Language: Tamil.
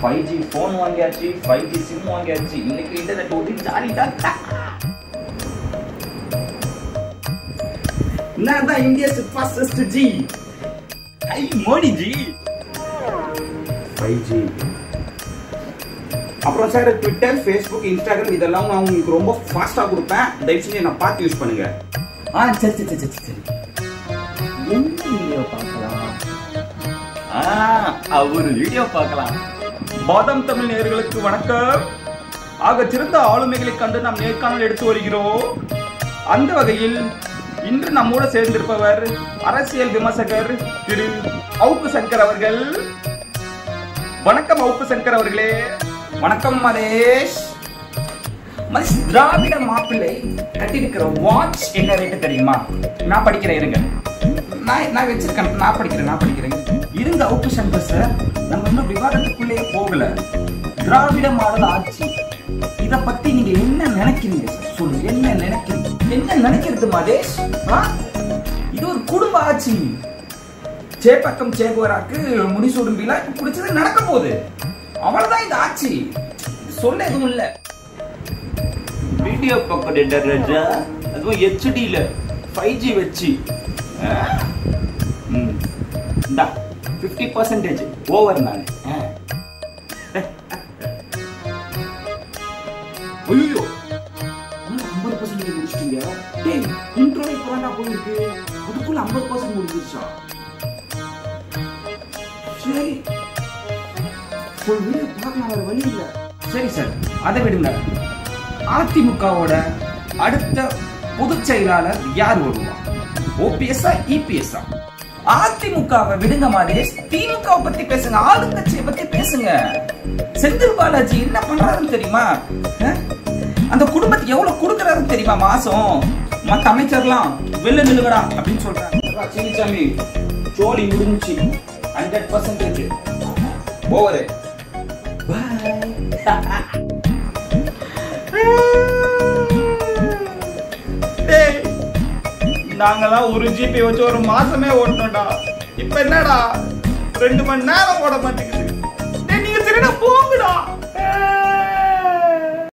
5G ஃபோன் வாங்கியாச்சு, 5G சிம் வாங்கியாச்சு. இன்னைக்கு இன்டர்நெட் ஓடி ஜாலி தான். நான் தான் இந்தியாஸ் ஃபாஸ்டஸ்ட் ஜி. ஐ மோடி ஜி. 5G. அப்புறம் சார் ட்விட்டர், ஃபேஸ்புக், இன்ஸ்டாகிராம் இதெல்லாம் நான் உங்களுக்கு ரொம்ப ஃபாஸ்டா கொடுப்பேன். தயவு செஞ்சு நான் பார்த்து யூஸ் பண்ணுங்க. சரி. என்ன வீடியோ பார்க்கலாம்? ஒரு வீடியோ பார்க்கலாம். பாதாம் தமிழ் நேயர்களுக்கு வணக்கம். ஆக சிறந்த ஆளுமைகளை கண்டு நாம் நேர்காணல் எடுத்து வருகிறோம். அந்த வகையில் இன்று நம்மோடு சேர்ந்திருப்பவர் அரசியல் விமர்சகர் திரு அவுப்பு சங்கர் அவர்கள். வணக்கம் அவுப்பு சங்கர் அவர்களே. வணக்கம் மதேஷ். மதேஷ், திராவிட மாப்பிள்ளை கட்டியிருக்கிற வாட்ச் என்ன ரேட்டு தெரியுமா? நான் படிக்கிறேன் இருங்க. நான் வச்சிருக்கேன். நான் படிக்கிறேன் இருங்க. அவுப்பு சங்கர் சார், நம்ம இன்னும் விவாதத்துக்குள்ளே போகல. திராவிட மாடல் ஆட்சி இத பத்தி நீங்க என்ன நினைக்கிறீங்க சார்? சொல்லுங்க, என்ன நினைக்கிறது மதேஷ்? இது ஒரு குடும்ப ஆட்சி. சேப்பக்கம் சேகுவராக்கு முடிசூடும் விழா குடிச்சது நடக்க போகுது. அவ்வளவுதான் இந்த ஆட்சி. சொல்ல எதுவும் இல்ல. வீடியோ பக்கம் ராஜா, அதுவும் ஹெச்டில 5G வச்சு 50% ஓவர். நான் ஐயோ 50% முடிச்சிட்டீங்க. டேய், இன்ட்ரோ இப்போதான்டா போயிருக்கு, அதுக்குள்ள 50% முடிஞ்சிருச்சா? சரி, ஒரு வீடியோ பார்க்கலாம், வேற வழி இல்ல. சரி சார், அதை விடுங்க. அதிமுகவோட அடுத்த பொதுச் செயலாளர் யார் வருவா? ஓபிஎஸ்ஆ இபிஎஸ்ஆ? அதிமுகவை விடுங்க மதேஷ், திமுக பத்தி பேசுங்க, ஆளுங்கட்சியை பத்தி பேசுங்க. செந்தில் பாலாஜி என்ன பண்றாருன்னு தெரியுமா? அந்த குடும்பத்துக்கு எவ்வளவு கொடுக்கறாருன்னு தெரியுமா மாசம்? மத்த அமைச்சர்லாம் வெளில நிலுங்கடா அப்படின்னு சொல்றாங்க. சின்னசாமி சோழி முடிஞ்சு 100% ஓவர். நாங்கெல்லாம் ஒரு ஜிபி வச்சு ஒரு மாசமே ஓட்டணும்டா. இப்ப என்னடா 2 மணி நேரம் ஓட மாட்டேங்குது. நீங்க சரிடா போங்கடா.